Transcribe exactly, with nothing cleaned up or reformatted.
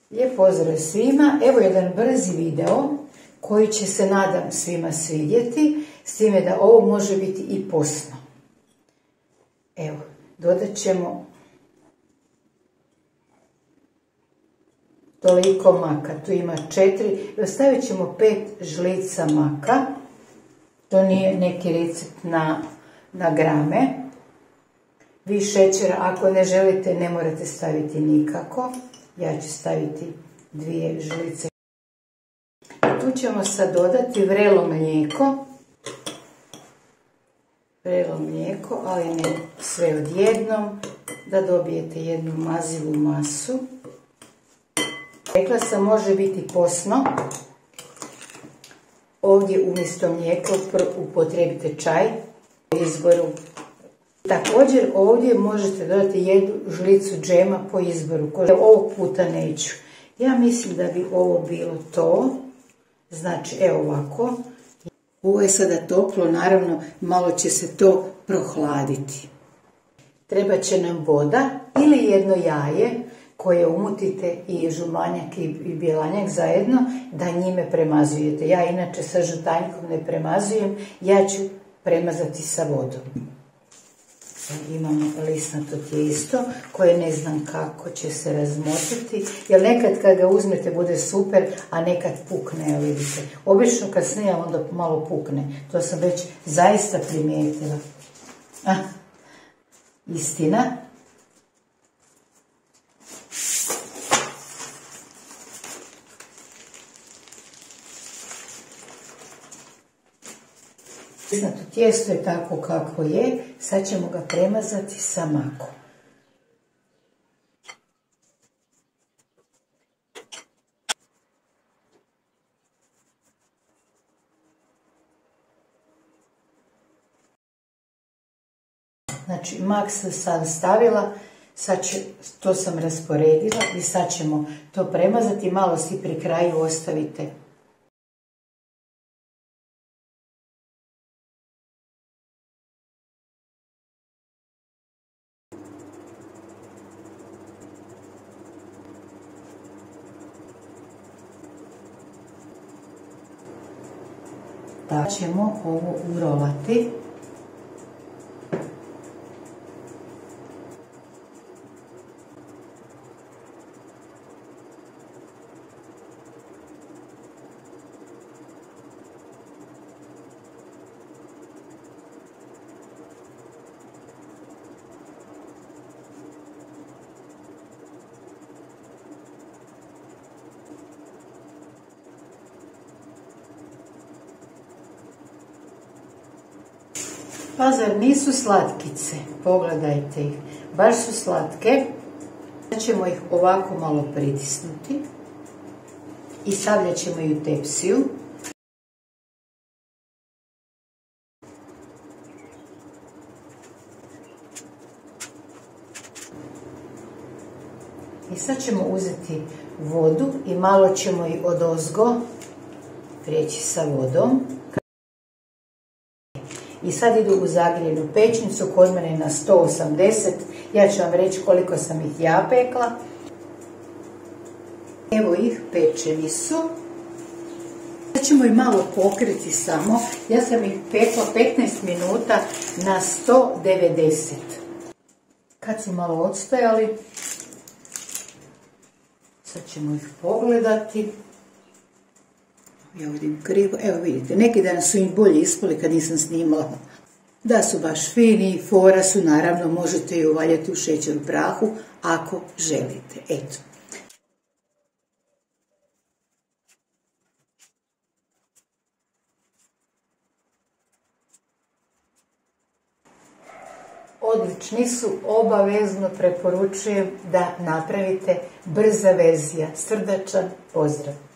Lijep pozdrav svima, evo jedan brzi video koji će se nadam svima svidjeti, s time da ovo može biti i posno. Evo, dodat ćemo toliko maka, tu ima četiri, ostavit ćemo pet žlica maka, to nije neki recept na, na grame. Vi šećera, ako ne želite, ne morate staviti nikako. Ja ću staviti dvije žlice. Tu ćemo sad dodati vrelo mlijeko. Vrelo mlijeko, ali ne sve odjednom, da dobijete jednu mazivu masu. Rekla sam, može biti posno. Ovdje umjesto mlijeka upotrijebite čaj po izboru. Također ovdje možete dodati jednu žlicu džema po izboru, koje ovog puta neću. Ja mislim da bi ovo bilo to. Znači, evo ovako. Ovo je sada toplo, naravno malo će se to prohladiti. Treba će nam voda ili jedno jaje koje umutite i žumanjak i bjelanjak zajedno, da njime premazujete. Ja inače sa žutanjkom ne premazujem, ja ću premazati sa vodom. Imamo lisnato tijesto koje ne znam kako će se razmotiti, jer nekad kad ga uzmete bude super, a nekad pukne, evo vidite. Obično kad snijam onda malo pukne, to sam već zaista primijetila. Ah, istina. Lisnato tijesto je tako kako je, sad ćemo ga premazati sa makom. Znači, mak sam sad stavila, sad ću, to sam rasporedila i sad ćemo to premazati, malo si pri kraju ostavite. Da ćemo ovo urolati. Pa zar nisu slatkice? Pogledajte ih, baš su slatke. Sad ćemo ih ovako malo pritisnuti i stavljat ćemo i u tepsiju. I sad ćemo uzeti vodu i malo ćemo i odozgo prijeći sa vodom. I sad idu u zagrijenu pećnicu, kod mene je na sto osamdeset, ja ću vam reći koliko sam ih ja pekla. Evo ih, pečeni su. Sad ćemo ih malo pokriti samo, ja sam ih pekla petnaest minuta na sto devedeset. Kad su malo odstojali, sad ćemo ih pogledati. Ja vidim krivo, evo vidite, neki dan su im bolje ispali kad nisam snimala. Da su baš fini, fora su, naravno možete ju uvaljati u šećeru prahu ako želite. Eto. Odlični su, obavezno preporučujem da napravite, brza verzija. Srdačan pozdrav!